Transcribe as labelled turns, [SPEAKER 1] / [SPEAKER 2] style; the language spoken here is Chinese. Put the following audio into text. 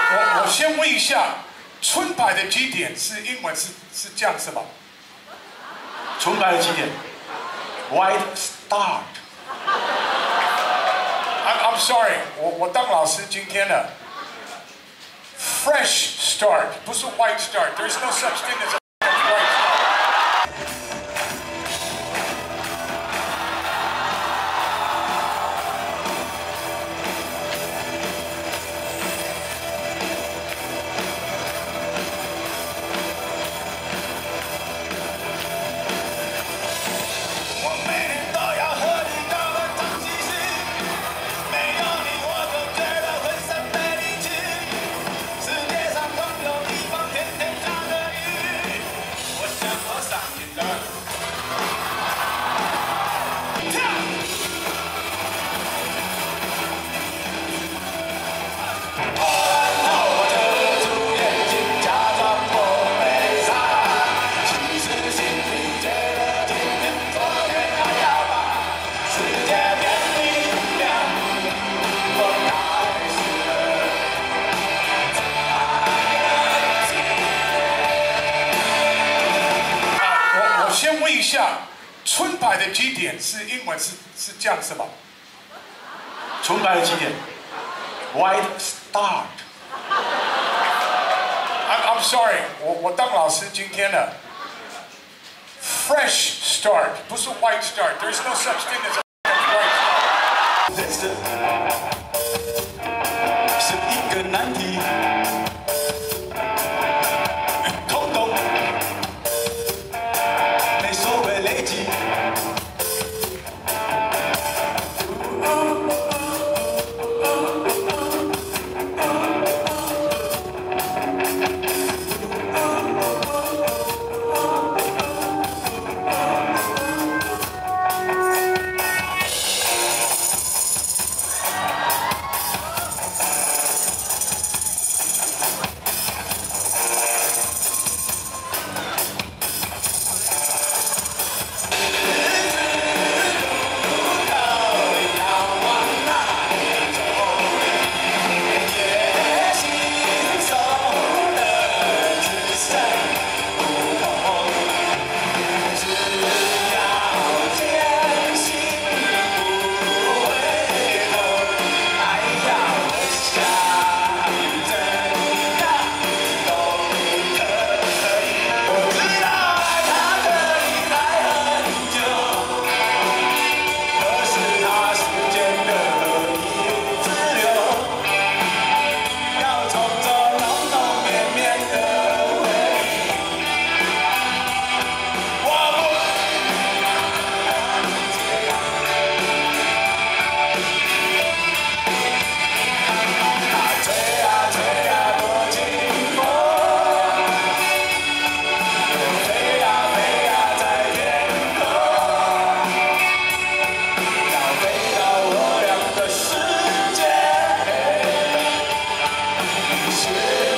[SPEAKER 1] 我先问一下，春牌的基点是英文是这样是吧？
[SPEAKER 2] 春牌的基点 ，White Start。
[SPEAKER 1] I'm sorry， 我当老师今天了。Fresh start 不是 white start，there's no such thing as a white start。先问一下，春牌的基点是英文是这样是吧？
[SPEAKER 2] 春牌的基点 ，White Start。
[SPEAKER 1] I'm sorry， 我当老师今天了。Fresh start 不是 white start，there's no such thing as a white start。
[SPEAKER 2] 是一个难题。
[SPEAKER 1] 世界。